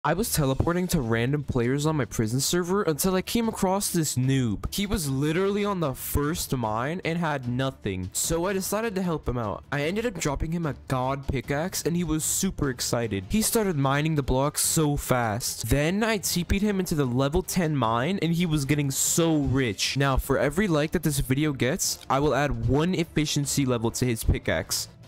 I was teleporting to random players on my prison server until I came across this noob. He was literally on the first mine and had nothing, so I decided to help him out. I ended up dropping him a god pickaxe and he was super excited. He started mining the blocks so fast. Then I TP'd him into the level 10 mine and he was getting so rich. Now for every like that this video gets, I will add 1 efficiency level to his pickaxe.